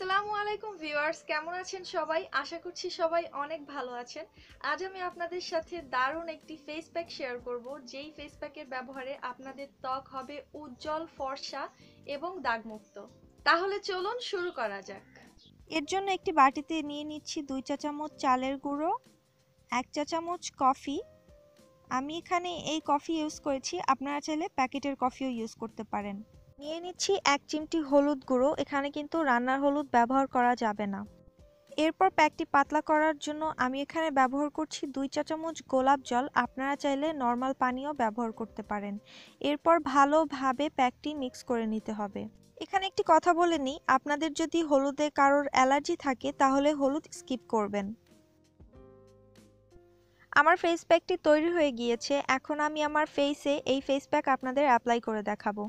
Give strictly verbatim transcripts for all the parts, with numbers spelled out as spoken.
আসসালামু আলাইকুম ভিউয়ার্স, কেমন আছেন সবাই? আশা করছি সবাই অনেক ভালো আছেন। আজ আমি আপনাদের সাথে দারুণ একটি ফেস প্যাক শেয়ার করব, যেই ফেস প্যাকের ব্যবহারে আপনাদের ত্বক হবে উজ্জ্বল, ফর্সা এবং দাগমুক্ত। তাহলে চলুন শুরু করা যাক। এর জন্য একটি বাটিতে নিয়ে নিচ্ছি দুই চা চামচ চালের গুঁড়ো, এক চা চামচ কফি। আমি এখানে এই কফি ইউজ করেছি, আপনারা চাইলে প্যাকেটের কফিও ইউজ করতে পারেন। নিয়ে নিচ্ছি এক চিমটি হলুদ গুঁড়ো, এখানে কিন্তু রান্নার হলুদ ব্যবহার করা যাবে না। এরপর প্যাকটি পাতলা করার জন্য আমি এখানে ব্যবহার করছি দুই চা চামচ গোলাপ জল, আপনারা চাইলে নর্মাল পানিও ব্যবহার করতে পারেন। এরপর ভালোভাবে প্যাকটি মিক্স করে নিতে হবে। এখানে একটি কথা বলে নিই, আপনাদের যদি হলুদে কারোর অ্যালার্জি থাকে তাহলে হলুদ স্কিপ করবেন। আমার ফেস প্যাকটি তৈরি হয়ে গিয়েছে, এখন আমি আমার ফেসে এই ফেস প্যাক আপনাদের অ্যাপ্লাই করে দেখাবো।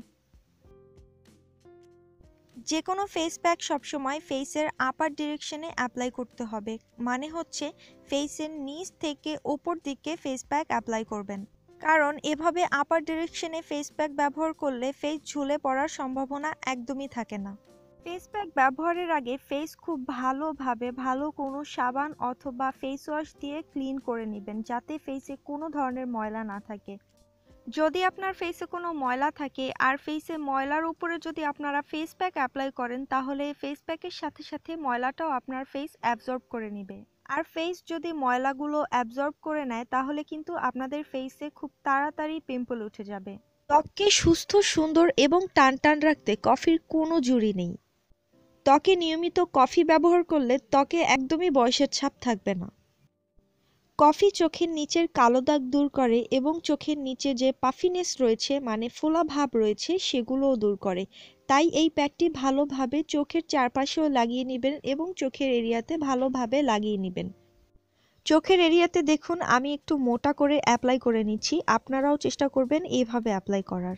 যে কোনো ফেস প্যাক সবসময় ফেসের আপার ডিরেকশনে অ্যাপ্লাই করতে হবে, মানে হচ্ছে ফেসের নিচ থেকে ওপর দিকে ফেস প্যাক অ্যাপ্লাই করবেন, কারণ এভাবে আপার ডিরেকশনে ফেস প্যাক ব্যবহার করলে ফেস ঝুলে পড়ার সম্ভাবনা একদমই থাকে না। ফেস প্যাক ব্যবহারের আগে ফেস খুব ভালোভাবে ভালো কোনো সাবান অথবা ফেস ওয়াশ দিয়ে ক্লিন করে নেবেন, যাতে ফেসে কোনো ধরনের ময়লা না থাকে। যদি আপনার ফেসে কোনো ময়লা থাকে আর ফেসে ময়লার উপরে যদি আপনারা ফেস প্যাক অ্যাপ্লাই করেন, তাহলে ফেস প্যাকের সাথে সাথে ময়লাটাও আপনার ফেস অ্যাবজর্ব করে নেবে। আর ফেস যদি ময়লাগুলো অ্যাবজর্ব করে নেয়, তাহলে কিন্তু আপনাদের ফেসে খুব তাড়াতাড়ি পিম্পল উঠে যাবে। ত্বককে সুস্থ, সুন্দর এবং টান টান রাখতে কফির কোনো জুড়ি নেই। ত্বকে নিয়মিত কফি ব্যবহার করলে ত্বকে একদমই বয়সের ছাপ থাকবে না। কফি চোখের নিচের কালো দাগ দূর করে এবং চোখের নিচে যে পাফিনেস রয়েছে, মানে ফোলা ভাব রয়েছে, সেগুলোও দূর করে। তাই এই প্যাকটি ভালোভাবে চোখের চারপাশেও লাগিয়ে নেবেন এবং চোখের এরিয়াতে ভালোভাবে লাগিয়ে নেবেন। চোখের এরিয়াতে দেখুন আমি একটু মোটা করে অ্যাপ্লাই করে নিচ্ছি, আপনারাও চেষ্টা করবেন এইভাবে অ্যাপ্লাই করার।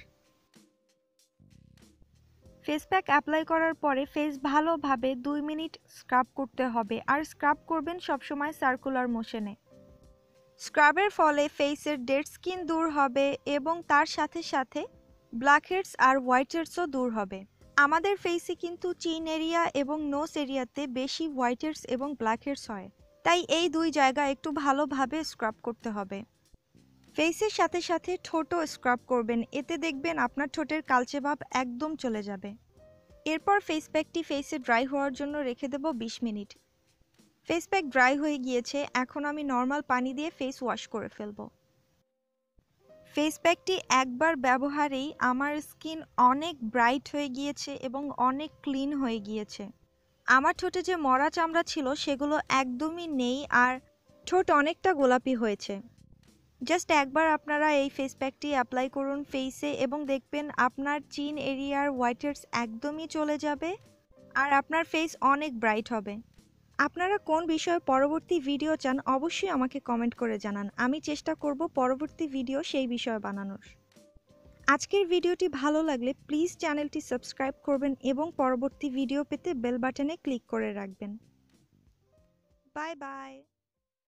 ফেস প্যাক অ্যাপ্লাই করার পরে ফেস ভালোভাবে দুই মিনিট স্ক্রাব করতে হবে, আর স্ক্রাব করবেন সবসময় সার্কুলার মোশনে। স্ক্রাবের ফলে ফেসের ডেড স্কিন দূর হবে এবং তার সাথে সাথে ব্ল্যাকহেডস আর হোয়াইটহেডসও দূর হবে। আমাদের ফেসে কিন্তু চিন এরিয়া এবং নোজ এরিয়াতে বেশি হোয়াইটহেডস এবং ব্ল্যাকহেডস হয়, তাই এই দুই জায়গা একটু ভালোভাবে স্ক্রাব করতে হবে। ফেসের সাথে সাথে ঠোঁটও স্ক্রাব করবেন, এতে দেখবেন আপনার ঠোঁটের কালচে ভাব একদম চলে যাবে। এরপর ফেস প্যাকটি ফেসে ড্রাই হওয়ার জন্য রেখে দেব বিশ মিনিট। ফেস প্যাক ড্রাই হয়ে গিয়েছে, এখন আমি নর্মাল পানি দিয়ে ফেস ওয়াশ করে ফেলব। ফেস প্যাকটি একবার ব্যবহারেই আমার স্কিন অনেক ব্রাইট হয়ে গিয়েছে এবং অনেক ক্লিন হয়ে গিয়েছে। আমার ঠোঁটে যে মরা চামড়া ছিল সেগুলো একদমই নেই, আর ঠোঁট অনেকটা গোলাপি হয়েছে। জাস্ট একবার আপনারা এই ফেস প্যাকটি অ্যাপ্লাই করুন ফেসে এবং দেখবেন আপনার চিন এরিয়ার হোয়াইটহেডস একদমই চলে যাবে আর আপনার ফেস অনেক ব্রাইট হবে। আপনারা কোন বিষয়ে পরবর্তী ভিডিও চান অবশ্যই আমাকে কমেন্ট করে জানান, আমি চেষ্টা করব পরবর্তী ভিডিও সেই বিষয়ে বানানোর। আজকের ভিডিওটি ভালো লাগলে প্লিজ চ্যানেলটি সাবস্ক্রাইব করবেন এবং পরবর্তী ভিডিও পেতে বেল বাটনে ক্লিক করে রাখবেন। Bye by.